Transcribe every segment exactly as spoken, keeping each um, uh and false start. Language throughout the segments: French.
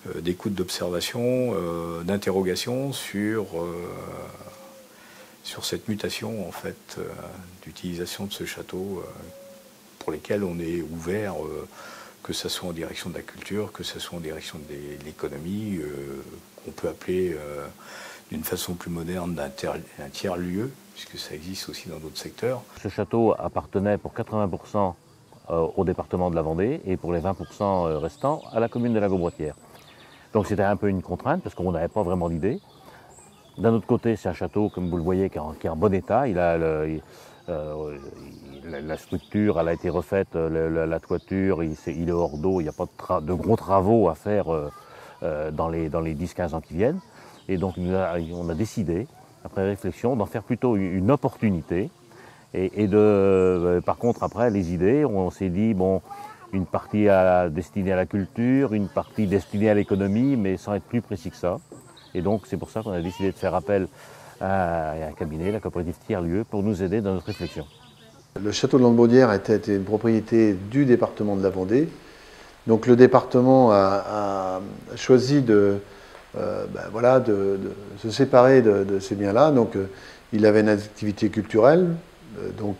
euh, d'écoute, d'observation, euh, d'interrogation sur, euh, sur cette mutation en fait, euh, d'utilisation de ce château euh, pour lesquels on est ouvert, euh, que ce soit en direction de la culture, que ce soit en direction de l'économie, euh, qu'on peut appeler euh, d'une façon plus moderne un tiers-lieu, puisque ça existe aussi dans d'autres secteurs. Ce château appartenait pour quatre-vingts pour cent au département de la Vendée et pour les vingt pour cent restants à la commune de la Gaubretière. Donc c'était un peu une contrainte parce qu'on n'avait pas vraiment d'idée. D'un autre côté, c'est un château, comme vous le voyez, qui est en, qui est en bon état. Il a le, il, euh, il, la structure, elle a été refaite, le, la, la toiture, il, est, il est hors d'eau, il n'y a pas de, de gros travaux à faire euh, euh, dans les, dans les dix quinze ans qui viennent. Et donc on a décidé, après réflexion, d'en faire plutôt une opportunité. Et, et de, euh, par contre, après, les idées, on, on s'est dit, bon, une partie à, destinée à la culture, une partie destinée à l'économie, mais sans être plus précis que ça. Et donc, c'est pour ça qu'on a décidé de faire appel à, à un cabinet, la coopérative Tiers-Lieu, pour nous aider dans notre réflexion. Le château de Landebaudière était une propriété du département de la Vendée. Donc, le département a, a choisi de, euh, ben voilà, de, de se séparer de, de ces biens-là. Donc, euh, il avait une activité culturelle, euh, donc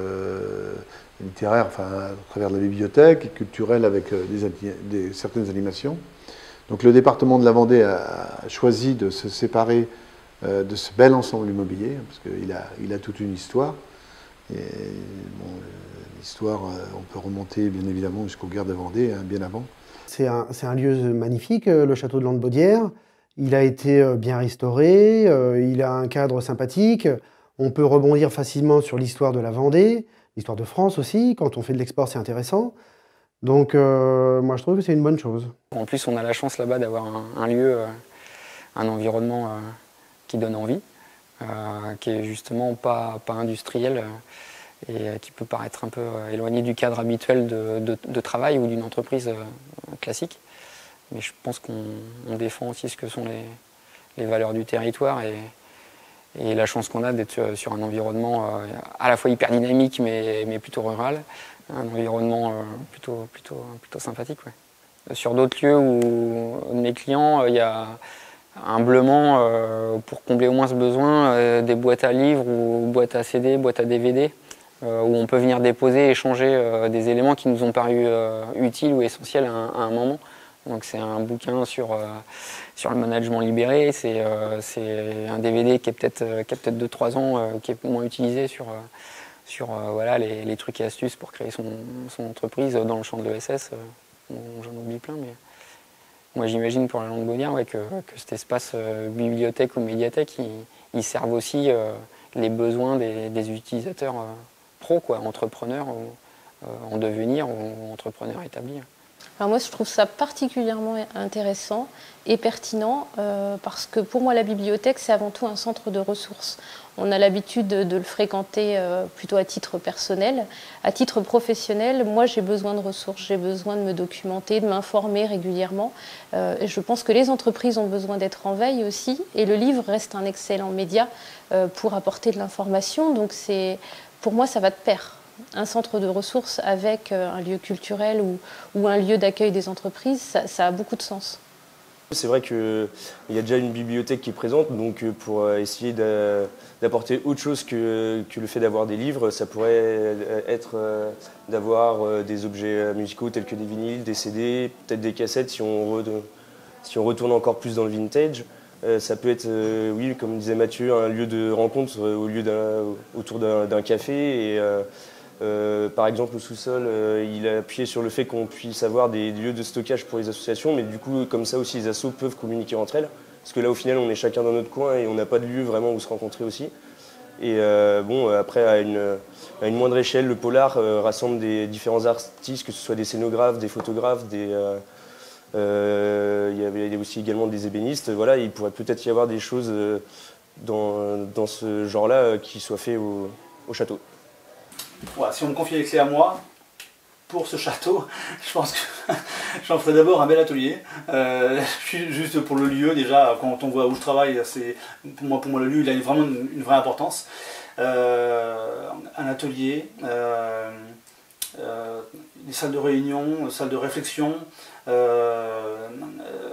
euh, littéraire, enfin, à travers la bibliothèque, et culturelle avec euh, des, des, certaines animations. Donc, le département de la Vendée a, a choisi de se séparer euh, de ce bel ensemble immobilier, parce qu'il a, il a toute une histoire. Et bon, l'histoire, on peut remonter bien évidemment jusqu'aux guerres de Vendée, hein, bien avant. C'est un, c'est un lieu magnifique, le château de Landebaudière. Il a été bien restauré, il a un cadre sympathique. On peut rebondir facilement sur l'histoire de la Vendée, l'histoire de France aussi. Quand on fait de l'export, c'est intéressant. Donc euh, moi, je trouve que c'est une bonne chose. En plus, on a la chance là-bas d'avoir un, un lieu, un environnement euh, qui donne envie. Euh, qui est justement pas, pas industriel euh, et euh, qui peut paraître un peu euh, éloigné du cadre habituel de, de, de travail ou d'une entreprise euh, classique. Mais je pense qu'on défend aussi ce que sont les, les valeurs du territoire et, et la chance qu'on a d'être sur, sur un environnement euh, à la fois hyper dynamique mais, mais plutôt rural, un environnement euh, plutôt, plutôt, plutôt sympathique. Ouais. Sur d'autres lieux où mes clients, il euh, y a humblement, euh, pour combler au moins ce besoin, euh, des boîtes à livres ou boîtes à C D, boîtes à D V D, euh, où on peut venir déposer, échanger euh, des éléments qui nous ont paru euh, utiles ou essentiels à un, à un moment. Donc c'est un bouquin sur, euh, sur le management libéré, c'est euh, un D V D qui est peut-être euh, peut deux trois ans, euh, qui est moins utilisé sur, euh, sur euh, voilà, les, les trucs et astuces pour créer son, son entreprise dans le champ de l'E S S. Euh, J'en oublie plein, mais... Moi, j'imagine pour la Landebaudière ouais, que, que cet espace euh, bibliothèque ou médiathèque, il, il serve aussi euh, les besoins des, des utilisateurs euh, pros, quoi, entrepreneurs ou, euh, en devenir ou entrepreneurs établis. Alors moi, je trouve ça particulièrement intéressant et pertinent euh, parce que pour moi, la bibliothèque, c'est avant tout un centre de ressources. On a l'habitude de, de le fréquenter euh, plutôt à titre personnel. À titre professionnel, moi, j'ai besoin de ressources, j'ai besoin de me documenter, de m'informer régulièrement. Euh, et je pense que les entreprises ont besoin d'être en veille aussi. Et le livre reste un excellent média euh, pour apporter de l'information. Donc, pour moi, ça va de pair. Un centre de ressources avec un lieu culturel ou, ou un lieu d'accueil des entreprises, ça, ça a beaucoup de sens. C'est vrai qu'il y a déjà une bibliothèque qui est présente, donc pour essayer d'apporter autre chose que, que le fait d'avoir des livres, ça pourrait être d'avoir des objets musicaux tels que des vinyles, des C D, peut-être des cassettes si on, re, si on retourne encore plus dans le vintage. Ça peut être, oui, comme disait Mathieu, un lieu de rencontre au lieu autour d'un café. Et, Euh, par exemple, au sous-sol, euh, il a appuyé sur le fait qu'on puisse avoir des lieux de stockage pour les associations, mais du coup, comme ça aussi, les assos peuvent communiquer entre elles. Parce que là, au final, on est chacun dans notre coin et on n'a pas de lieu vraiment où se rencontrer aussi. Et euh, bon, après, à une, à une moindre échelle, le Polar euh, rassemble des différents artistes, que ce soit des scénographes, des photographes, des, euh, euh, il y avait aussi également des ébénistes. Voilà, il pourrait peut-être y avoir des choses euh, dans, dans ce genre-là euh, qui soient faites au, au château. Voilà, si on me confiait les clés à moi, pour ce château, je pense que j'en ferai d'abord un bel atelier. Euh, juste pour le lieu, déjà, quand on voit où je travaille, pour moi, pour moi, le lieu, il a vraiment une, une vraie importance. Euh, un atelier, euh, euh, des salles de réunion, salles de réflexion, euh,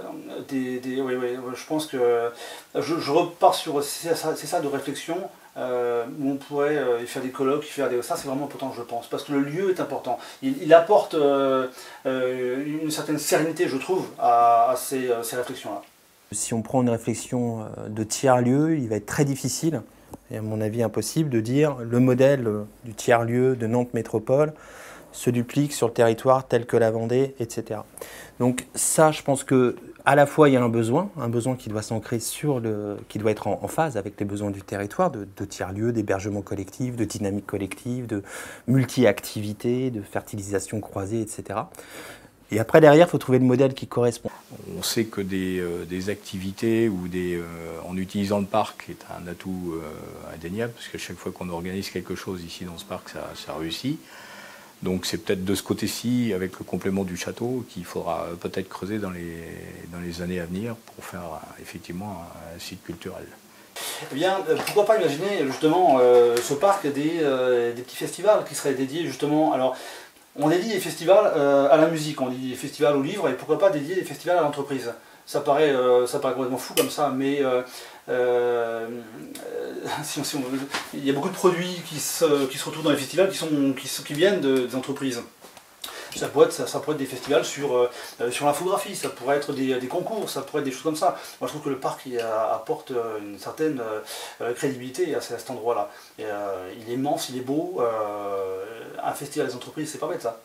des, des oui, oui, je pense que je, je repars sur c'est ça, c'est ça de réflexion euh, où on pourrait euh, faire des colloques, faire des ça c'est vraiment important je pense parce que le lieu est important. Il, il apporte euh, euh, une certaine sérénité je trouve à, à ces, ces réflexions là. Si on prend une réflexion de tiers-lieu, il va être très difficile, et à mon avis impossible, de dire le modèle du tiers-lieu de Nantes Métropole se duplique sur le territoire tel que la Vendée, et cetera. Donc ça, je pense que à la fois il y a un besoin, un besoin qui doit s'ancrer sur le, qui doit être en, en phase avec les besoins du territoire, de, de tiers-lieux, d'hébergement collectif, de dynamique collective, de multi-activité, de fertilisation croisée, et cetera. Et après, derrière, il faut trouver le modèle qui correspond. On sait que des, euh, des activités ou des, euh, en utilisant le parc est un atout euh, indéniable, parce qu'à chaque fois qu'on organise quelque chose ici dans ce parc, ça, ça réussit. Donc c'est peut-être de ce côté-ci, avec le complément du château, qu'il faudra peut-être creuser dans les, dans les années à venir pour faire euh, effectivement un, un site culturel. Eh bien, pourquoi pas imaginer justement euh, ce parc des, euh, des petits festivals qui seraient dédiés justement... Alors, on dédie des festivals euh, à la musique, on dédie des festivals aux livres, et pourquoi pas dédier des festivals à l'entreprise. Ça paraît, euh, ça paraît complètement fou comme ça, mais euh, euh, si on, si on, il y a beaucoup de produits qui se, qui se retrouvent dans les festivals qui, sont, qui, qui viennent de, des entreprises. Ça pourrait être, ça, ça pourrait être des festivals sur, euh, sur l'infographie, ça pourrait être des, des concours, ça pourrait être des choses comme ça. Moi je trouve que le parc il a, apporte une certaine euh, crédibilité à, cet endroit-là. Euh, il est immense, il est beau, euh, un festival des entreprises, c'est pas bête ça.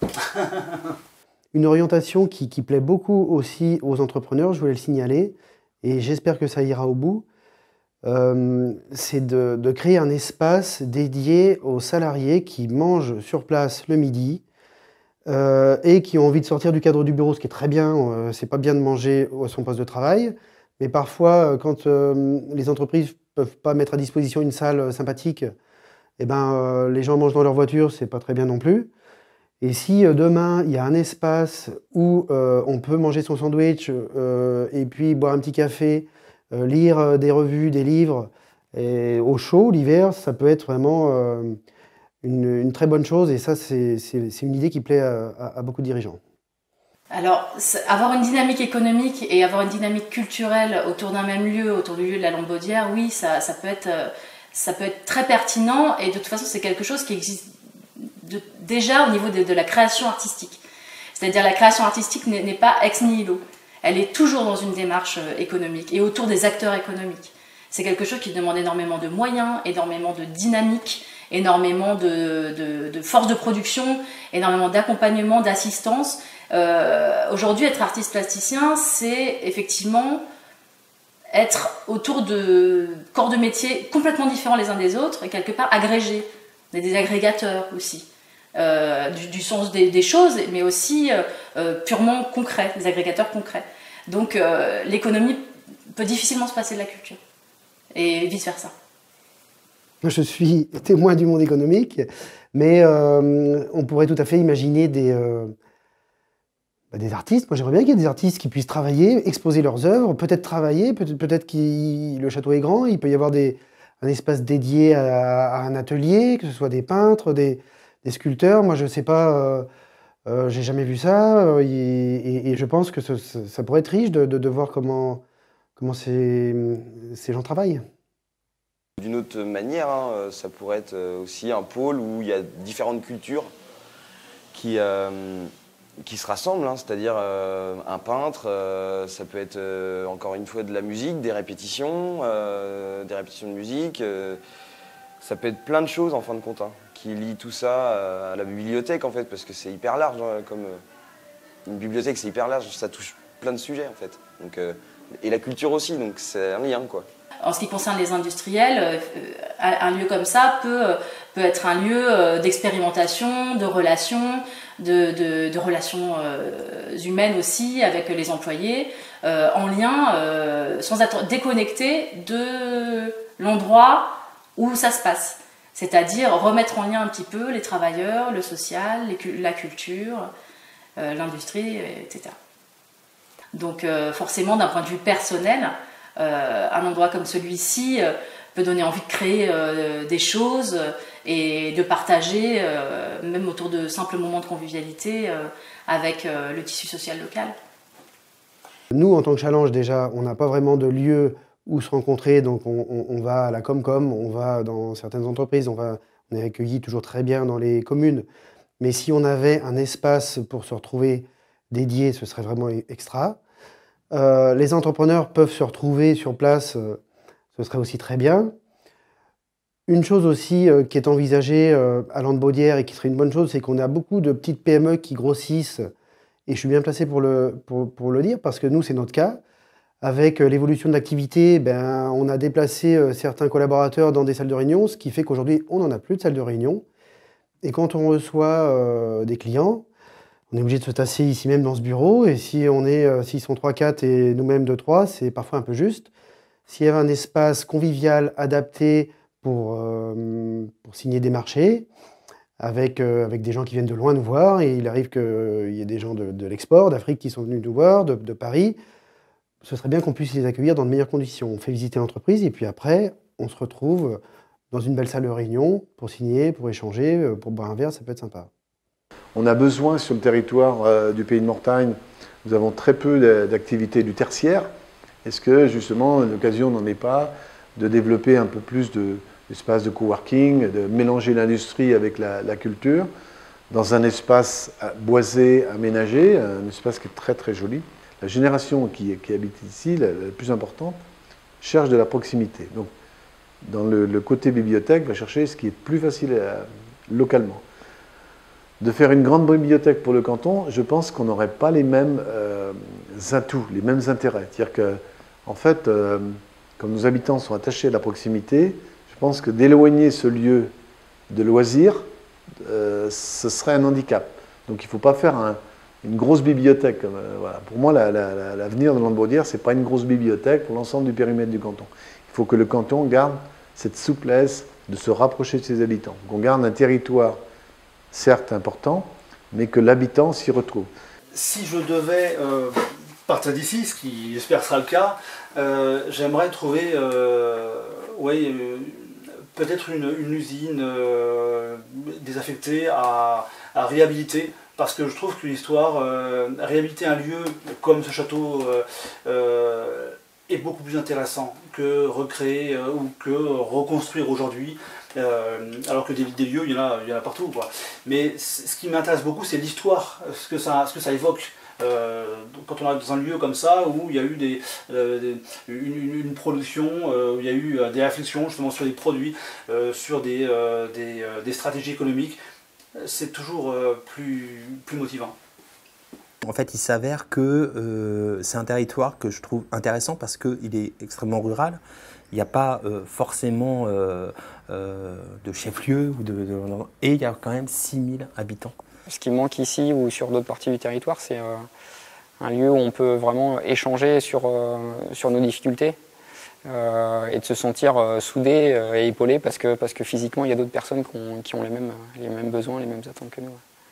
Une orientation qui, qui plaît beaucoup aussi aux entrepreneurs, je voulais le signaler, et j'espère que ça ira au bout, euh, c'est de, de créer un espace dédié aux salariés qui mangent sur place le midi, Euh, et qui ont envie de sortir du cadre du bureau, ce qui est très bien, euh, c'est pas bien de manger à son poste de travail, mais parfois, euh, quand euh, les entreprises peuvent pas mettre à disposition une salle euh, sympathique, eh ben, euh, les gens mangent dans leur voiture, c'est pas très bien non plus. Et si euh, demain, il y a un espace où euh, on peut manger son sandwich, euh, et puis boire un petit café, euh, lire euh, des revues, des livres, et au chaud, l'hiver, ça peut être vraiment... Euh, Une, une très bonne chose, et ça, c'est une idée qui plaît à, à, à beaucoup de dirigeants. Alors, avoir une dynamique économique et avoir une dynamique culturelle autour d'un même lieu, autour du lieu de la Lambaudière, oui, ça, ça, peut être, ça peut être très pertinent, et de toute façon, c'est quelque chose qui existe de, déjà au niveau de, de la création artistique. C'est-à-dire la création artistique n'est pas ex nihilo. Elle est toujours dans une démarche économique et autour des acteurs économiques. C'est quelque chose qui demande énormément de moyens, énormément de dynamique, énormément de, de, de force de production, énormément d'accompagnement, d'assistance. Euh, Aujourd'hui, être artiste plasticien, c'est effectivement être autour de corps de métier complètement différents les uns des autres et quelque part agrégés. On est des agrégateurs aussi, euh, du, du sens des, des choses, mais aussi euh, purement concrets, des agrégateurs concrets. Donc euh, l'économie peut difficilement se passer de la culture et vice-versa. Je suis témoin du monde économique, mais euh, on pourrait tout à fait imaginer des, euh, bah des artistes. Moi, j'aimerais bien qu'il y ait des artistes qui puissent travailler, exposer leurs œuvres, peut-être travailler, peut-être peut-être que le château est grand, il peut y avoir des, un espace dédié à, à un atelier, que ce soit des peintres, des, des sculpteurs. Moi, je ne sais pas, euh, euh, j'ai jamais vu ça, euh, et, et, et je pense que ce, ce, ça pourrait être riche de, de, de voir comment, comment ces, ces gens travaillent. D'une autre manière, hein, ça pourrait être aussi un pôle où il y a différentes cultures qui, euh, qui se rassemblent, hein, c'est-à-dire euh, un peintre, euh, ça peut être euh, encore une fois de la musique, des répétitions, euh, des répétitions de musique, euh, ça peut être plein de choses en fin de compte, hein, qui lient tout ça à la bibliothèque en fait, parce que c'est hyper large, hein, comme euh, une bibliothèque c'est hyper large, ça touche plein de sujets en fait, donc, euh, et la culture aussi, donc c'est un lien quoi. En ce qui concerne les industriels, un lieu comme ça peut, peut être un lieu d'expérimentation, de relations, de, de, de relations humaines aussi avec les employés, en lien, sans être déconnecté de l'endroit où ça se passe. C'est-à-dire remettre en lien un petit peu les travailleurs, le social, les, la culture, l'industrie, et cetera. Donc forcément, d'un point de vue personnel, Euh, un endroit comme celui-ci euh, peut donner envie de créer euh, des choses et de partager, euh, même autour de simples moments de convivialité, euh, avec euh, le tissu social local. Nous, en tant que Challenge, déjà, on n'a pas vraiment de lieu où se rencontrer, donc on, on, on va à la Comcom, on va dans certaines entreprises, on, va, on est accueillis toujours très bien dans les communes. Mais si on avait un espace pour se retrouver dédié, ce serait vraiment extra. Euh, les entrepreneurs peuvent se retrouver sur place, euh, ce serait aussi très bien. Une chose aussi euh, qui est envisagée euh, à Landbaudière et qui serait une bonne chose, c'est qu'on a beaucoup de petites P M E qui grossissent, et je suis bien placé pour le, pour, pour le dire, parce que nous, c'est notre cas. Avec euh, l'évolution de l'activité, ben, on a déplacé euh, certains collaborateurs dans des salles de réunion, ce qui fait qu'aujourd'hui, on n'en a plus de salles de réunion. Et quand on reçoit euh, des clients, on est obligé de se tasser ici même dans ce bureau, et si on est, euh, s'ils sont trois quatre et nous-mêmes deux trois, c'est parfois un peu juste. S'il y avait un espace convivial adapté pour, euh, pour signer des marchés, avec, euh, avec des gens qui viennent de loin nous voir, et il arrive qu'il euh, y ait des gens de, de l'export, d'Afrique qui sont venus nous voir, de, de Paris, ce serait bien qu'on puisse les accueillir dans de meilleures conditions. On fait visiter l'entreprise, et puis après, on se retrouve dans une belle salle de réunion pour signer, pour échanger, pour boire un verre, ça peut être sympa. On a besoin sur le territoire euh, du Pays de Mortagne, nous avons très peu d'activités du tertiaire. Est-ce que justement l'occasion n'en est pas de développer un peu plus d'espaces de, de coworking, de mélanger l'industrie avec la, la culture dans un espace boisé, aménagé, un espace qui est très très joli. La génération qui, qui habite ici, la, la plus importante, cherche de la proximité. Donc, dans le, le côté bibliothèque, va chercher ce qui est plus facile à, localement. De faire une grande bibliothèque pour le canton, je pense qu'on n'aurait pas les mêmes euh, atouts, les mêmes intérêts. C'est-à-dire que, en fait, euh, comme nos habitants sont attachés à la proximité, je pense que d'éloigner ce lieu de loisirs, euh, ce serait un handicap. Donc il ne faut pas faire un, une grosse bibliothèque. Euh, voilà. Pour moi, l'avenir la, la, de Landbaudière, ce n'est pas une grosse bibliothèque pour l'ensemble du périmètre du canton. Il faut que le canton garde cette souplesse de se rapprocher de ses habitants. Qu'on garde un territoire, certes important, mais que l'habitant s'y retrouve. Si je devais euh, partir d'ici, ce qui j'espère sera le cas, euh, j'aimerais trouver euh, ouais, euh, peut-être une, une usine euh, désaffectée à, à réhabiliter, parce que je trouve que l'histoire, euh, réhabiliter un lieu comme ce château euh, euh, est beaucoup plus intéressant que recréer euh, ou que reconstruire aujourd'hui. Euh, alors que des, des lieux, il y en a, il y en a partout, quoi. Mais ce qui m'intéresse beaucoup, c'est l'histoire, ce que ça, ce que ça évoque. Euh, quand on est dans un lieu comme ça, où il y a eu des, euh, des, une, une production, euh, où il y a eu euh, des réflexions justement sur des produits, euh, sur des, euh, des, euh, des stratégies économiques, c'est toujours euh, plus, plus motivant. En fait, il s'avère que euh, c'est un territoire que je trouve intéressant parce qu'il est extrêmement rural. Il n'y a pas euh, forcément euh, euh, de chef-lieu, de, de, et il y a quand même six mille habitants. Ce qui manque ici ou sur d'autres parties du territoire, c'est euh, un lieu où on peut vraiment échanger sur, euh, sur nos difficultés euh, et de se sentir euh, soudé euh, et épaulé parce que, parce que physiquement, il y a d'autres personnes qui ont, qui ont les, mêmes, les mêmes besoins, les mêmes attentes que nous.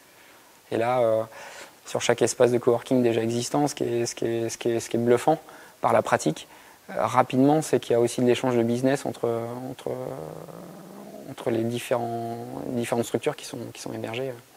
Et là, euh, sur chaque espace de coworking déjà existant, ce qui est, ce qui est, ce qui est, ce qui est bluffant par la pratique, rapidement, c'est qu'il y a aussi de l'échange de business entre, entre, entre les différents, différentes structures qui sont, qui sont hébergées.